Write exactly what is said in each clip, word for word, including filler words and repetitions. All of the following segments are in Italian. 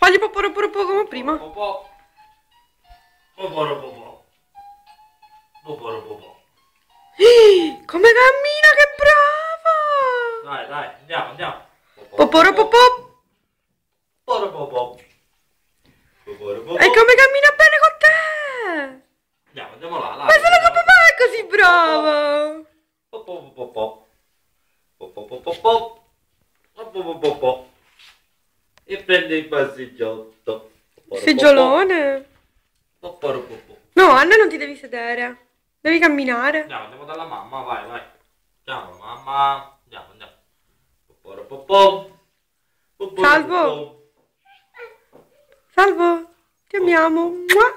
Fagli poporo poporo come prima. Poporo poporo. Poporo poporo. Come cammina, che brava! Dai, dai, andiamo, andiamo. Poporo popò. Poporo poporo. Poporo poporo. E come cammina bene con te! Andiamo, andiamo là, là. Ma solo che papà è così brava! Poporo poporo. Poporo poporo. Poporo poporo. E prende il passeggiotto. Seggiolone. Poporo poporo. No, Anna, non ti devi sedere. Devi camminare. Andiamo, andiamo dalla mamma, vai, vai. Andiamo, mamma. Andiamo, andiamo. Poporo poporo. Poporo Salvo. poporo. Salvo, ti amiamo. Mua.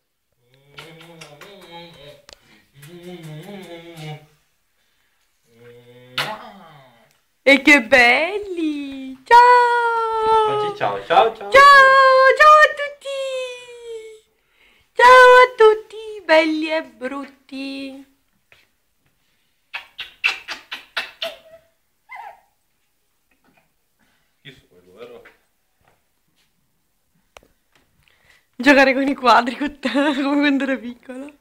E che belli! Ciao! Oggi ciao, ciao, ciao. Ciao, ciao a tutti! Ciao a tutti, belli e brutti! Chi sono, vero? Giocare con i quadri con te, come quando ero piccola.